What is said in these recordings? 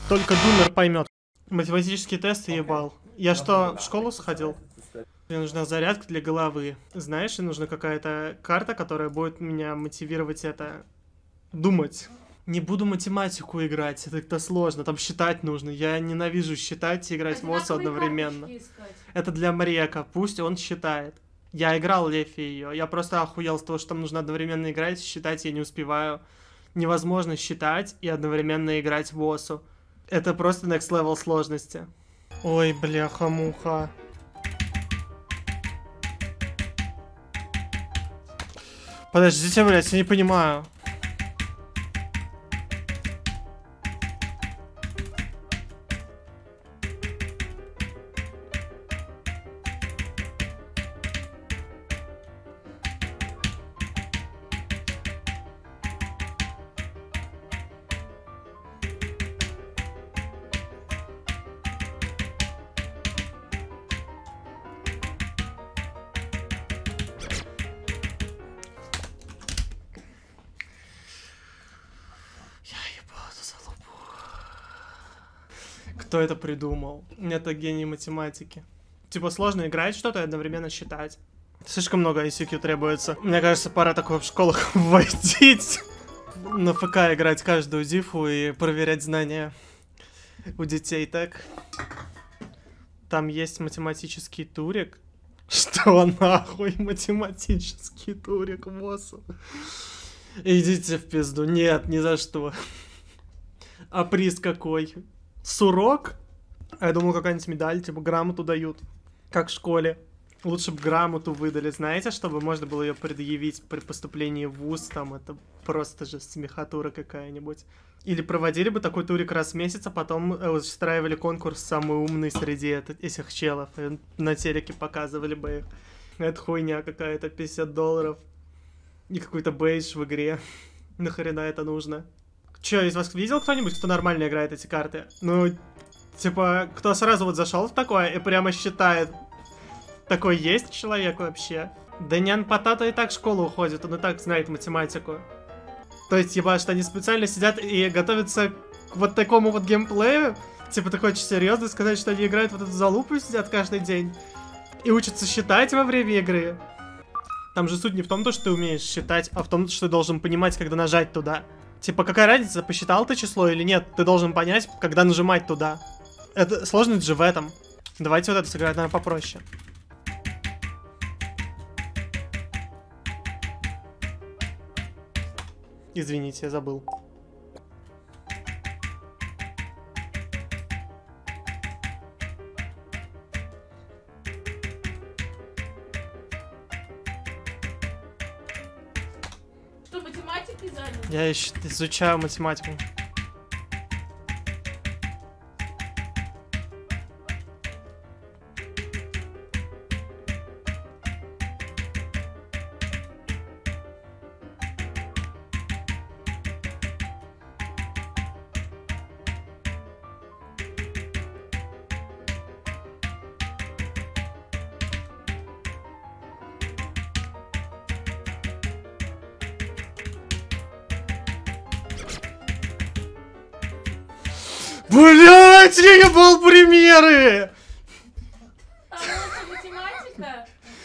Только Думер поймет. Математические тесты ебал. Я что, в школу сходил? Мне нужна зарядка для головы. Знаешь, мне нужна какая-то карта, которая будет меня мотивировать это... думать. Не буду математику играть, это сложно, там считать нужно. Я ненавижу считать и играть в ОСУ одновременно. Это для Мрека, пусть он считает. Я играл Лефи ее, я просто охуел с того, что там нужно одновременно играть, считать я не успеваю. Невозможно считать и одновременно играть в ОСУ. Это просто next level сложности. Ой, бляха-муха. Подождите, блядь, я не понимаю. Кто это придумал? Это гений математики. Типа сложно играть что-то и одновременно считать. Слишком много ICQ требуется. Мне кажется, пора такое в школах вводить. На ФК играть каждую дифу и проверять знания у детей, так? Там есть математический турик. Что нахуй математический турик в ОСУ? Идите в пизду. Нет, ни за что. А приз какой? Сурок? А я думал, какая-нибудь медаль, типа грамоту дают. Как в школе. Лучше бы грамоту выдали, знаете, чтобы можно было ее предъявить при поступлении в вуз. Там это просто же смехатура какая-нибудь. Или проводили бы такой турик раз в месяц, а потом устраивали конкурс «Самый умный среди этих челов». И на телеке показывали бы их. Это хуйня какая-то, $50. И какой-то бейдж в игре. Нахрена это нужно? Че, из вас видел кто-нибудь, кто нормально играет эти карты? Ну, типа, кто сразу вот зашел в такое и прямо считает. Такой есть человек вообще? Данян Потато и так в школу уходит, он и так знает математику. То есть, ебашь, они специально сидят и готовятся к вот такому вот геймплею? Типа, такой очень серьезно сказать, что они играют вот эту залупу и сидят каждый день. И учатся считать во время игры. Там же суть не в том, что ты умеешь считать, а в том, что ты должен понимать, когда нажать туда. Типа, какая разница, посчитал ты число или нет? Ты должен понять, когда нажимать туда. Это сложность же в этом. Давайте вот это сыграть, наверное, попроще. Извините, я забыл. Что, математикой занят? Я изучаю математику. Блять, я ебал примеры! А это математика?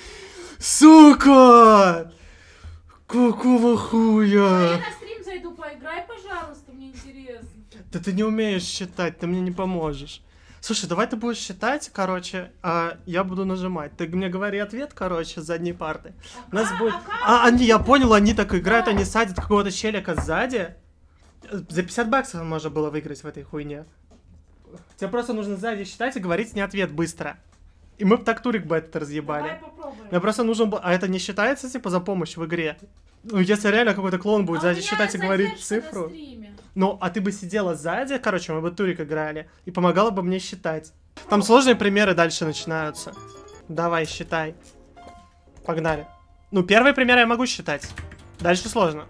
Сука! Какого Я хуя? на стрим зайду, поиграй, пожалуйста, мне интересно. Да ты не умеешь считать, ты мне не поможешь. Слушай, давай ты будешь считать, короче, а я буду нажимать. Ты мне говори ответ, короче, с задней парты. У нас будет... я понял, они так играют, они садят какого-то челика сзади. За $50 можно было выиграть в этой хуйне. Тебе просто нужно сзади считать и говорить не ответ быстро. И мы бы так турик бы этот разъебали. Давай попробуем. Мне просто нужен был... А это не считается, типа, за помощь в игре? Ну, если реально какой-то клоун будет сзади считать и говорить цифру... Ну, а ты бы сидела сзади, короче, мы бы турик играли, и помогала бы мне считать. Там сложные примеры дальше начинаются. Давай, считай. Погнали. Ну, первый пример я могу считать. Дальше сложно.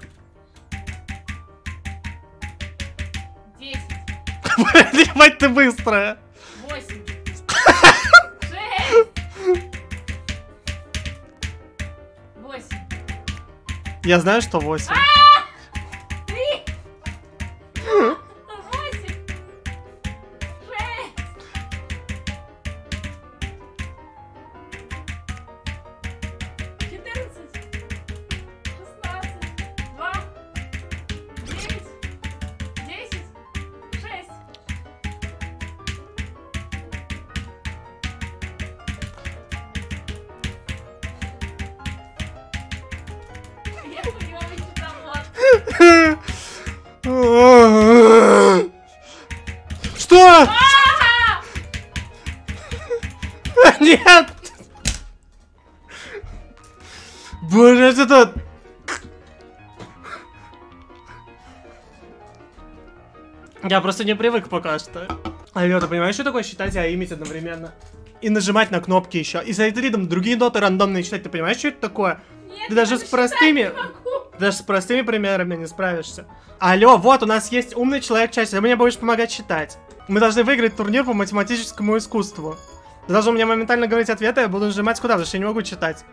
10. Ебать, ты быстрая. 8. 6. 8. Я знаю, что 8. 3. 8. Что? Нет! Боже, это... Я просто не привык пока что. Алло, ты понимаешь, что такое считать и аимить одновременно? И нажимать на кнопки еще. И за рядом другие ноты рандомные читать. Ты понимаешь, что это такое? Нет, Ты даже с простыми... Даже с простыми примерами не справишься. Алло, вот у нас есть умный человек в чате. Ты мне будешь помогать читать. Мы должны выиграть турнир по математическому искусству. Ты должен мне моментально говорить ответы, я буду нажимать куда, потому что я не могу читать.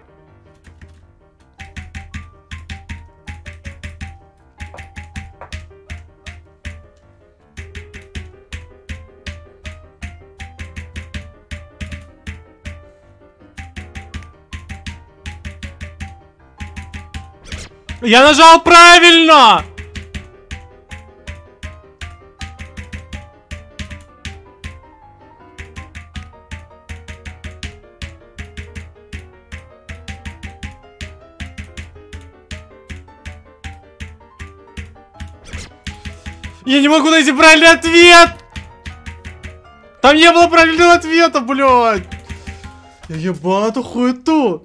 Я нажал правильно! Я не могу найти правильный ответ! Там не было правильного ответа, блядь! Я ебал эту хуету!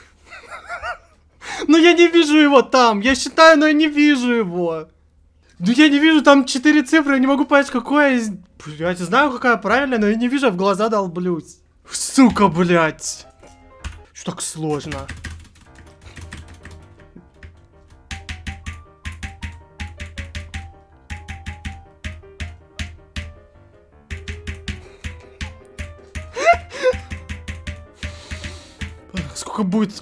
Но я не вижу его там! Я считаю, но я не вижу его! Ну я не вижу, там 4 цифры, я не могу понять, какое из... Блядь, я знаю, какая правильная, но я не вижу, я в глаза долблюсь. Сука, блядь! Что так сложно? Сколько будет?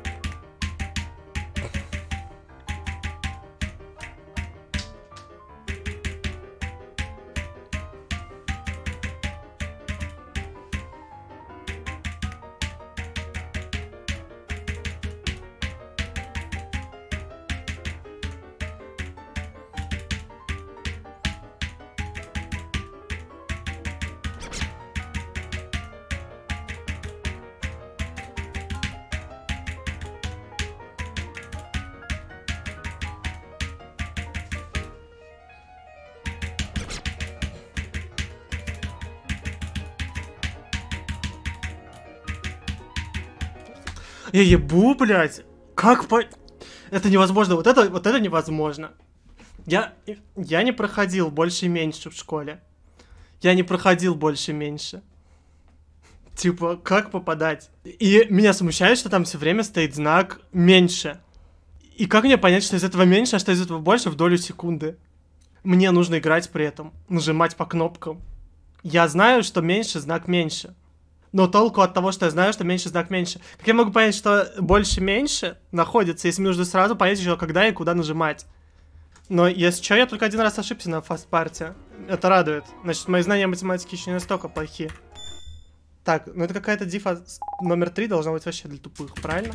Я ебу, блядь. Как по... Это невозможно. Вот это невозможно. Я не проходил больше-меньше в школе. Я не проходил больше-меньше. Типа, как попадать? И меня смущает, что там все время стоит знак меньше. И как мне понять, что из этого меньше, а что из этого больше в долю секунды? Мне нужно играть при этом. Нажимать по кнопкам. Я знаю, что меньше знак меньше. Но толку от того, что я знаю, что меньше знак меньше. Как я могу понять, что больше-меньше находится, если мне нужно сразу понять еще, когда и куда нажимать? Но если что, я только один раз ошибся на фастпарте. Это радует. Значит, мои знания математики еще не настолько плохие. Так, ну это какая-то дифа номер 3 должна быть вообще для тупых, правильно?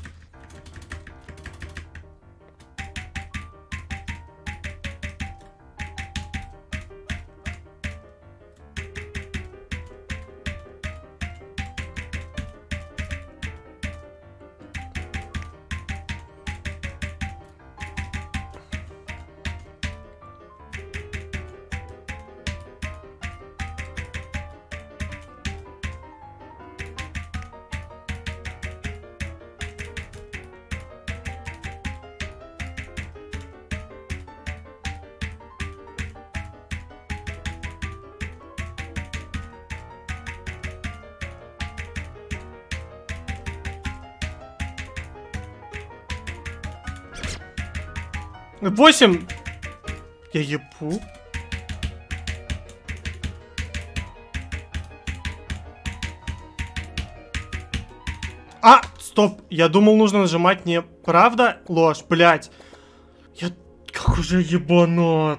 Восемь. Я ебу. А, стоп. Я думал, нужно нажимать не правда. Ложь, блядь. Я как уже ебанат.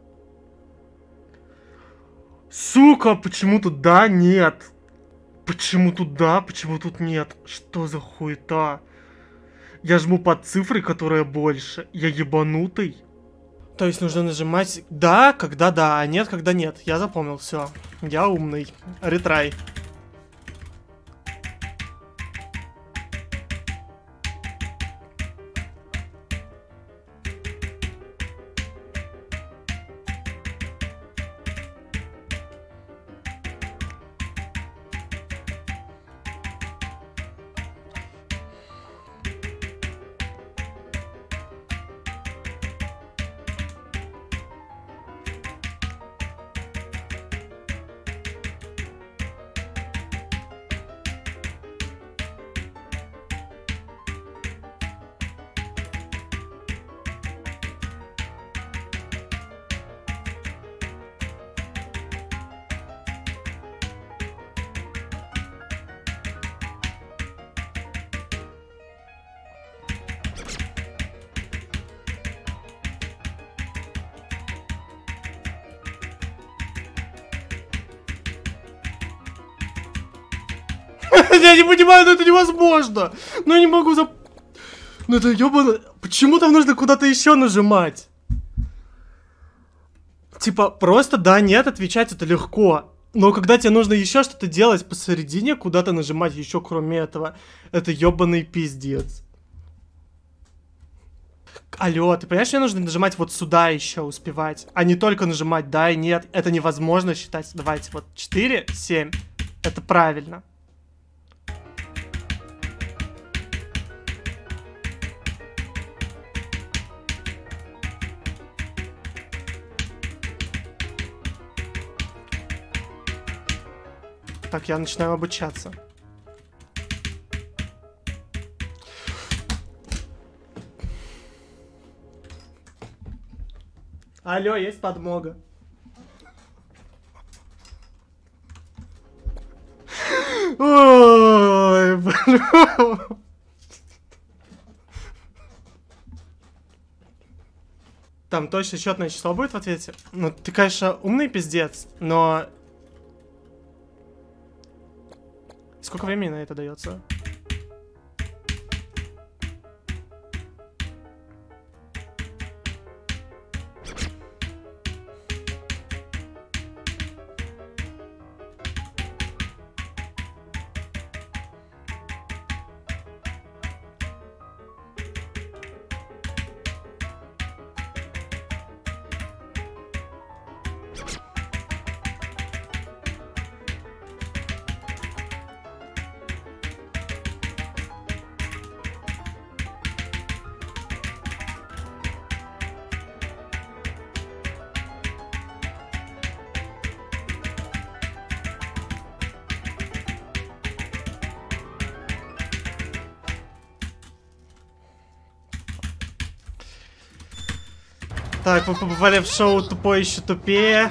Сука, почему тут да, нет? Почему тут да, почему тут нет? Что за хуета? Я жму под цифры, которая больше. Я ебанутый. То есть нужно нажимать да, когда да, а нет, когда нет. Я запомнил, все. Я умный. Ретрай. Я не понимаю, но это невозможно. Ну я не могу Ну это ёбано... Почему там нужно куда-то еще нажимать? Типа, просто да, нет, отвечать это легко. Но когда тебе нужно еще что-то делать посередине, куда-то нажимать еще кроме этого, это ёбаный пиздец. Алло, ты понимаешь, мне нужно нажимать вот сюда еще успевать, а не только нажимать да и нет. Это невозможно считать. Давайте, вот 4, 7. Это правильно. Так, я начинаю обучаться. Алло, есть подмога. Ой, блин. Там точно счетное число будет в ответе? Ну, ты, конечно, умный пиздец, но... Сколько времени на это дается? Так, мы побывали в шоу «Тупой еще тупее».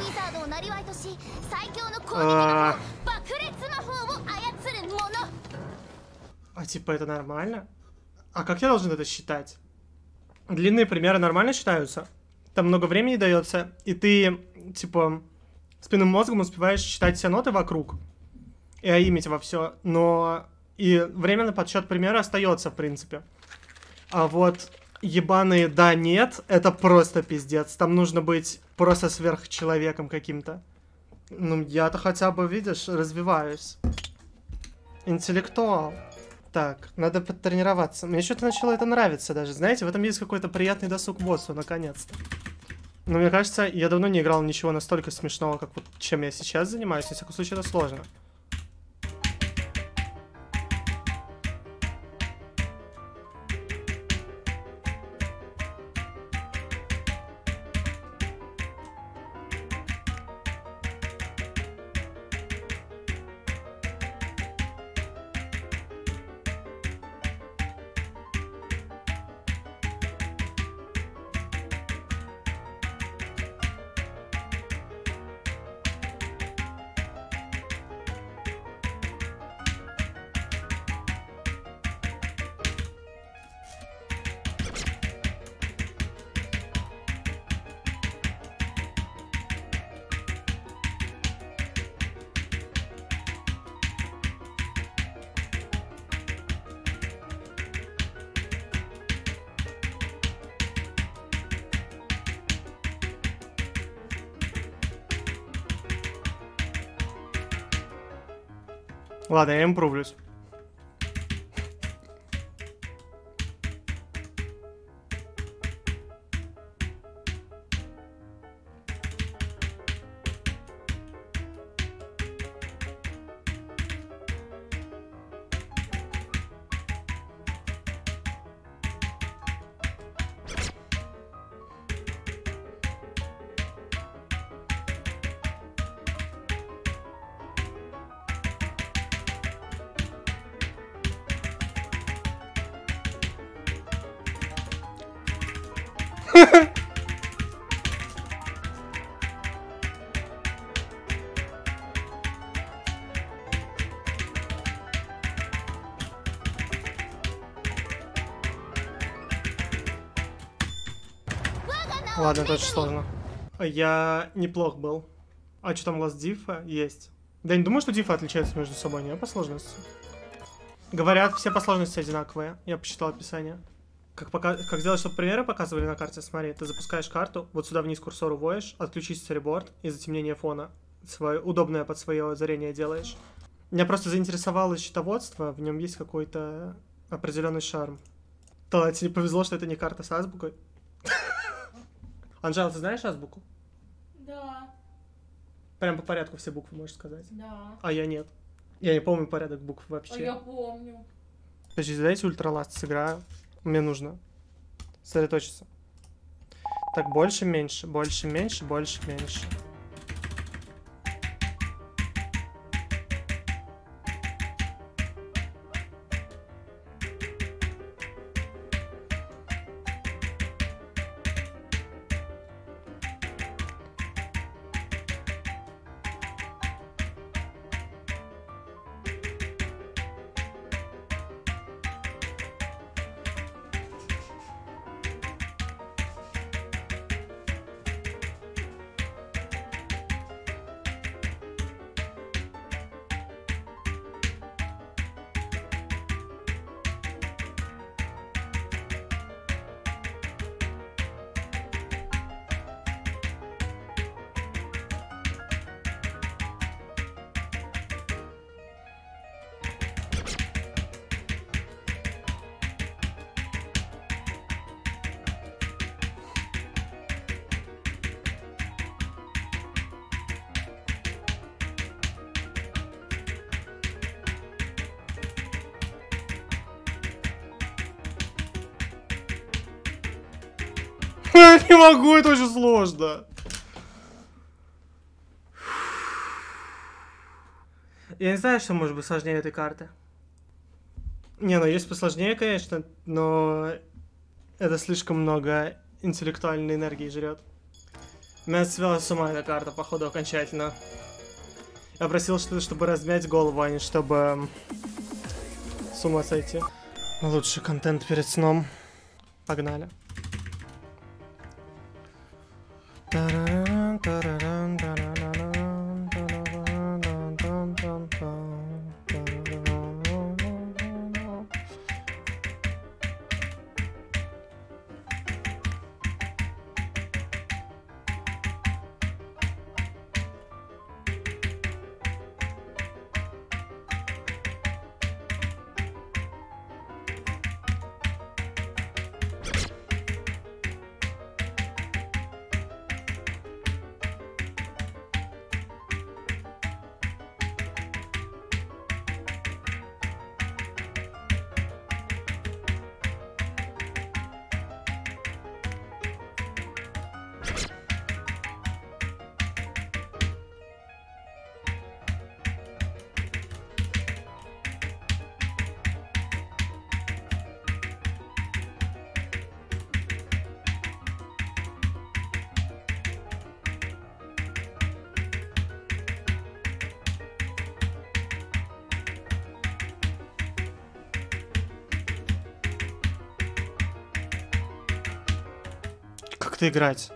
А типа это нормально? А как я должен это считать? Длинные примеры нормально считаются? Там много времени дается, и ты, типа, спинным мозгом успеваешь считать все ноты вокруг и аимить во все, но и время на подсчет примера остается, в принципе. А вот ебаные да-нет, это просто пиздец. Там нужно быть просто сверхчеловеком каким-то. Ну, я-то хотя бы, видишь, развиваюсь. Интеллектуал. Так, надо потренироваться. Мне что-то начало это нравиться даже. Знаете, в этом есть какой-то приятный досуг боссу, наконец-то. Но мне кажется, я давно не играл ничего настолько смешного, как вот чем я сейчас занимаюсь. Во всяком случае, это сложно. Ладно, я импровлюсь. Ладно, это очень сложно. Я неплох был. А что там у вас дифа? Есть. Да я не думаю, что дифа отличаются между собой, не по сложности. Говорят, все по сложности одинаковые. Я посчитал описание. Как сделать, чтобы примеры показывали на карте? Смотри, ты запускаешь карту, вот сюда вниз курсор уводишь, отключить сториборд и затемнение фона. Свое, удобное под свое зрение делаешь. Меня просто заинтересовало счетоводство, в нем есть какой-то определенный шарм. Да, тебе не повезло, что это не карта с азбукой. Анжела, ты знаешь азбуку? Да, Прям по порядку все буквы можешь сказать. да. А я нет. Я не помню порядок букв А вообще. я помню. Подожди, дайте ультраласт сыграю. Мне нужно сосредоточиться. Так, больше, меньше, больше, меньше, больше, меньше. Я не могу, это очень сложно. Я не знаю, что может быть сложнее этой карты. Не, ну есть посложнее, конечно, но это слишком много интеллектуальной энергии жрет. Меня свела с ума эта карта, походу, окончательно. Я просил, чтобы размять голову, а не чтобы с ума сойти. Лучший контент перед сном. Погнали. Как-то играть.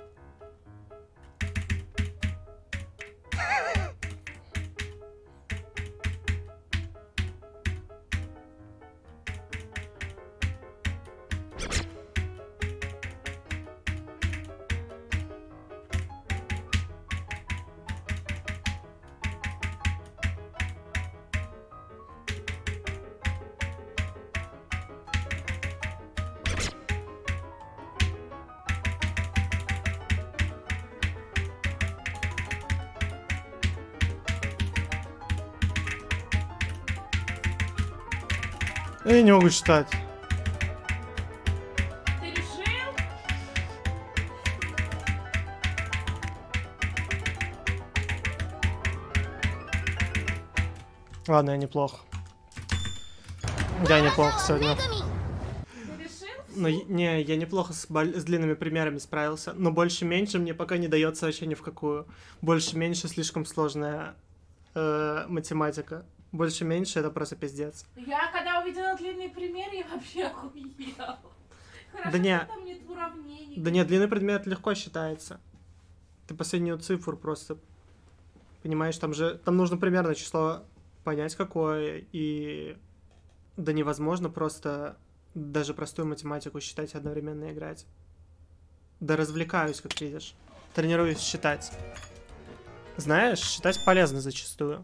Я не могу читать. Ты решил? Ладно, я неплохо. Я неплохо сегодня. Ты решил? Но не, я неплохо с длинными примерами справился. Но больше-меньше мне пока не дается вообще ни в какую. Больше-меньше слишком сложная математика. Больше-меньше это просто пиздец. Я когда увидела длинный пример, я вообще охуела. Хорошо, Да не. что там нет уравнений. Да нет, длинный предмет легко считается. Ты последнюю цифру просто понимаешь, там нужно примерно число понять какое и Да невозможно просто даже простую математику считать и одновременно играть. Да развлекаюсь, как видишь. Тренируюсь считать. Знаешь, считать полезно зачастую.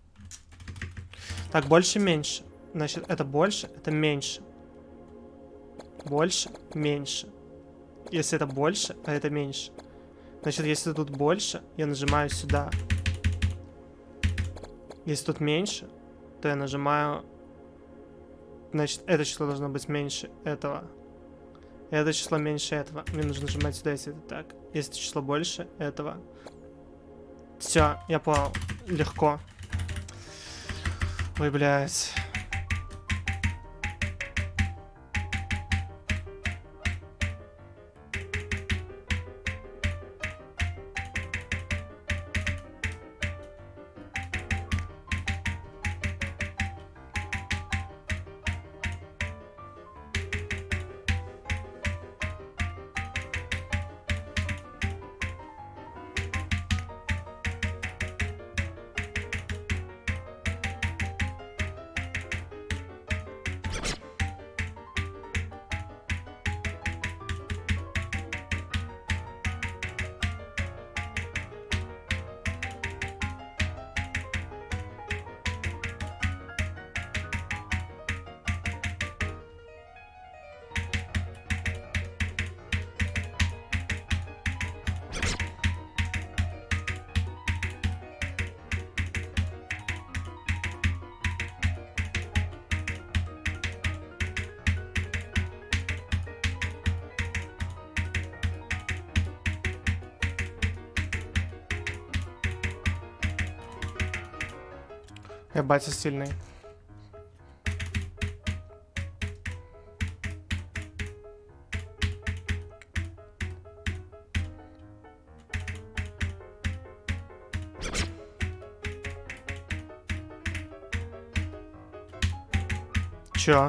Так, больше-меньше. Значит, это больше, это меньше. Больше, меньше. Если это больше, а это меньше. Значит, если тут больше, я нажимаю сюда. Если тут меньше, то я нажимаю... Значит, это число должно быть меньше этого. Это число меньше этого. Мне нужно нажимать сюда, если это так. Если это число больше этого. Все, я понял. Легко. Ой, блядь. Я батя сильный. Чё?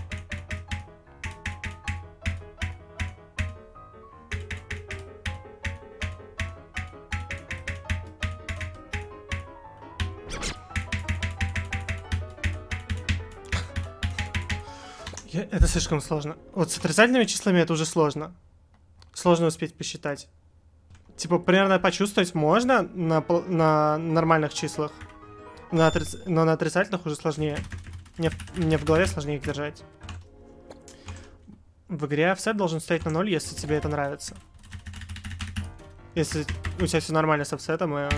Это слишком сложно. Вот с отрицательными числами это уже сложно. Сложно успеть посчитать. Типа, примерно почувствовать можно на нормальных числах. Но на отрицательных уже сложнее. Мне в голове сложнее их держать. В игре офсет должен стоять на 0, если тебе это нравится. Если у тебя все нормально с офсетом, и...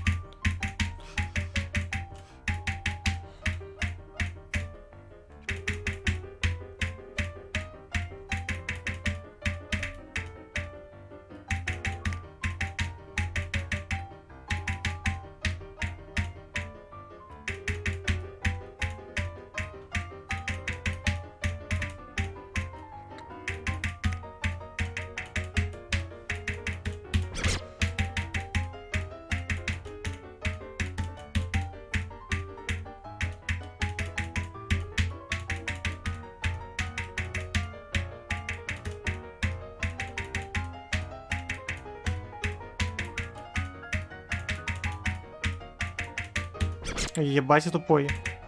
Ебать, я тупой.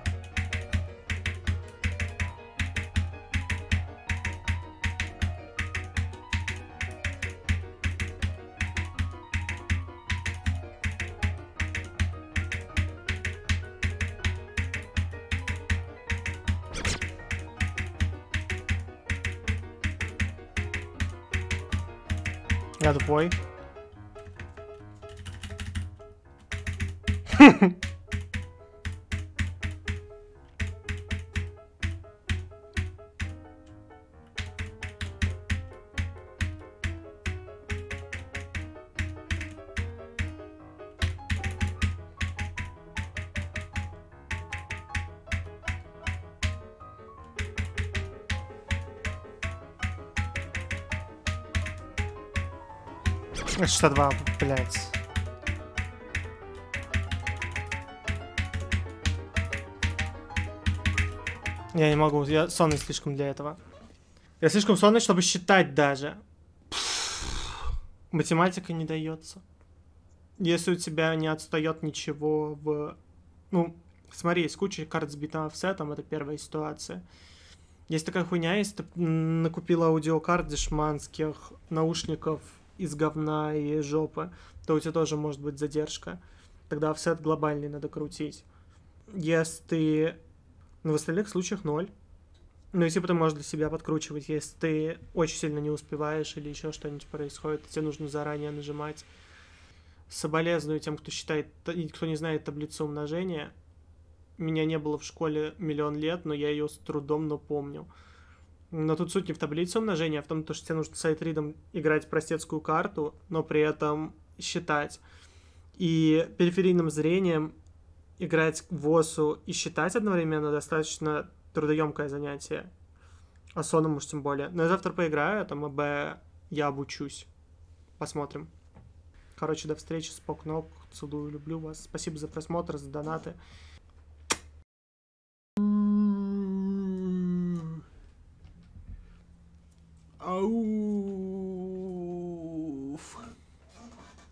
Я тупой. Это 62, блядь. Я не могу, я сонный слишком для этого. Я слишком сонный, чтобы считать даже. Математика не дается. Если у тебя не отстает ничего в... Ну, Смотри, есть куча карт с битым офсетом, это первая ситуация. Есть такая хуйня, если ты накупил аудиокарт дешманских, наушников из говна и жопы, то у тебя тоже может быть задержка. Тогда офсет глобальный надо крутить. Если ты... в остальных случаях 0. Ну, и типа ты можешь для себя подкручивать, если ты очень сильно не успеваешь или еще что-нибудь происходит, тебе нужно заранее нажимать. Соболезную тем, кто считает, кто не знает таблицу умножения. Меня не было в школе миллион лет, но я ее с трудом, но помню. Но тут суть не в таблице умножения, а в том, что тебе нужно сайт-ридом играть простецкую карту, но при этом считать. И периферийным зрением играть в ОСУ и считать одновременно достаточно трудоемкое занятие. А соном уж тем более. Но я завтра поиграю, там АБ я обучусь. Посмотрим. Короче, до встречи, спок-нок, целую, люблю вас. Спасибо за просмотр, за донаты.